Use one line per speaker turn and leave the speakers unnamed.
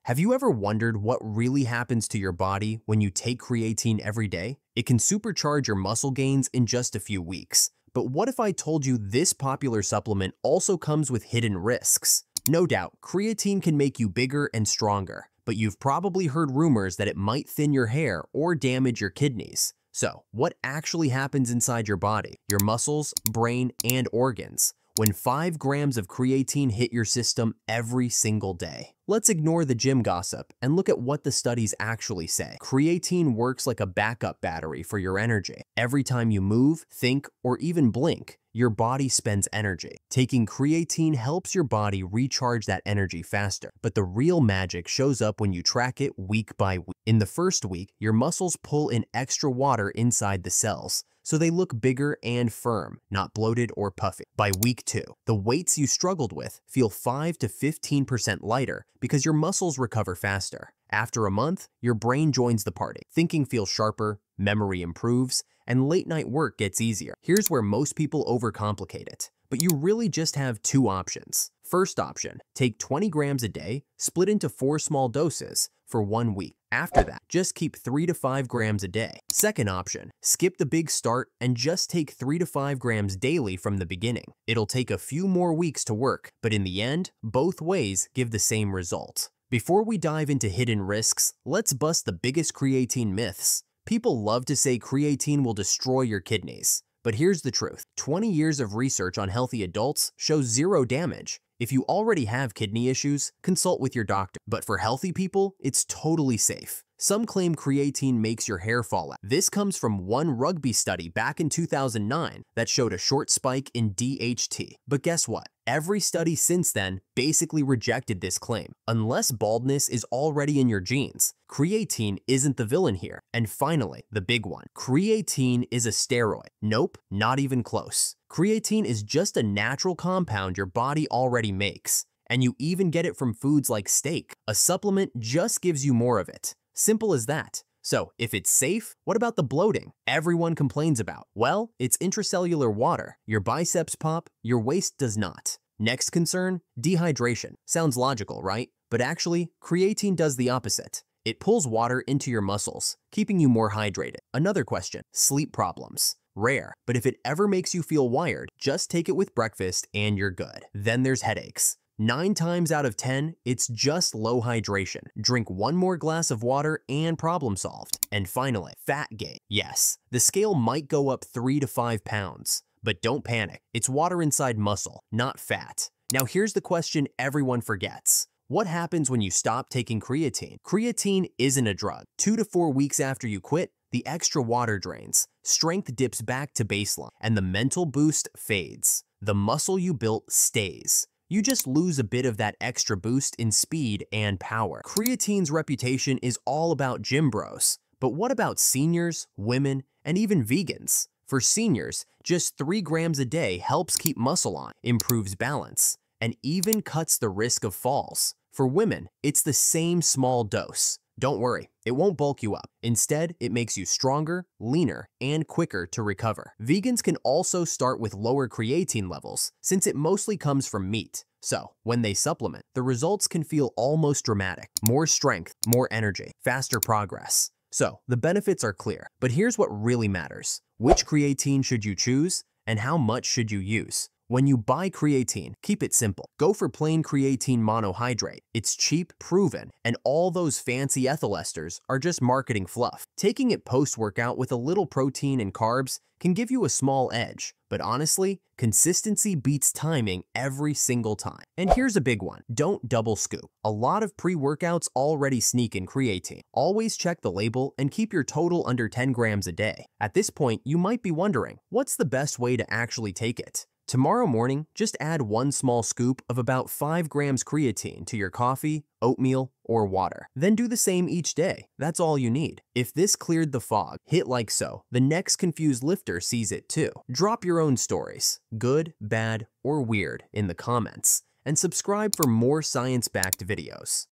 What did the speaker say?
Have you ever wondered what really happens to your body when you take creatine every day? It can supercharge your muscle gains in just a few weeks. But what if I told you this popular supplement also comes with hidden risks? No doubt, creatine can make you bigger and stronger, but you've probably heard rumors that it might thin your hair or damage your kidneys. So, what actually happens inside your body, your muscles, brain, and organs when 5 grams of creatine hit your system every single day? Let's ignore the gym gossip and look at what the studies actually say. Creatine works like a backup battery for your energy. Every time you move, think, or even blink, your body spends energy. Taking creatine helps your body recharge that energy faster, but the real magic shows up when you track it week by week. In the first week, your muscles pull in extra water inside the cells, so they look bigger and firm, not bloated or puffy. By week 2, the weights you struggled with feel 5 to 15% lighter because your muscles recover faster. After a month, your brain joins the party. Thinking feels sharper, memory improves, and late-night work gets easier. Here's where most people overcomplicate it, but you really just have 2 options. First option, take 20 grams a day, split into 4 small doses for 1 week. After that, just keep 3 to 5 grams a day. Second option, skip the big start and just take 3 to 5 grams daily from the beginning. It'll take a few more weeks to work, but in the end, both ways give the same result. Before we dive into hidden risks, let's bust the biggest creatine myths. People love to say creatine will destroy your kidneys. But here's the truth. 20 years of research on healthy adults shows 0 damage. If you already have kidney issues, consult with your doctor. But for healthy people, it's totally safe. Some claim creatine makes your hair fall out. This comes from one rugby study back in 2009 that showed a short spike in DHT. But guess what? Every study since then basically rejected this claim. Unless baldness is already in your genes, creatine isn't the villain here. And finally, the big one. Creatine is a steroid. Nope, not even close. Creatine is just a natural compound your body already makes. And you even get it from foods like steak. A supplement just gives you more of it. Simple as that. So, if it's safe, what about the bloating everyone complains about? Well, it's intracellular water. Your biceps pop, your waist does not. Next concern, dehydration. Sounds logical, right? But actually, creatine does the opposite. It pulls water into your muscles, keeping you more hydrated. Another question, sleep problems. Rare, but if it ever makes you feel wired, just take it with breakfast and you're good. Then there's headaches. 9 times out of 10, it's just low hydration. Drink 1 more glass of water and problem solved. And finally, fat gain. Yes, the scale might go up 3 to 5 pounds, but don't panic. It's water inside muscle, not fat. Now here's the question everyone forgets. What happens when you stop taking creatine? Creatine isn't a drug. 2 to 4 weeks after you quit, the extra water drains, strength dips back to baseline, and the mental boost fades. The muscle you built stays. You just lose a bit of that extra boost in speed and power. Creatine's reputation is all about gym bros. But what about seniors, women, and even vegans? For seniors, just 3 grams a day helps keep muscle on, improves balance, and even cuts the risk of falls. For women, it's the same small dose. Don't worry, it won't bulk you up. Instead, it makes you stronger, leaner, and quicker to recover. Vegans can also start with lower creatine levels, since it mostly comes from meat. So, when they supplement, the results can feel almost dramatic. More strength, more energy, faster progress. So, the benefits are clear, but here's what really matters. Which creatine should you choose, and how much should you use? When you buy creatine, keep it simple. Go for plain creatine monohydrate. It's cheap, proven, and all those fancy ethyl esters are just marketing fluff. Taking it post-workout with a little protein and carbs can give you a small edge, but honestly, consistency beats timing every single time. And here's a big one. Don't double scoop. A lot of pre-workouts already sneak in creatine. Always check the label and keep your total under 10 grams a day. At this point, you might be wondering, what's the best way to actually take it? Tomorrow morning, just add 1 small scoop of about 5 grams creatine to your coffee, oatmeal, or water. Then do the same each day. That's all you need. If this cleared the fog, hit like so. The next confused lifter sees it too. Drop your own stories, good, bad, or weird, in the comments, and subscribe for more science-backed videos.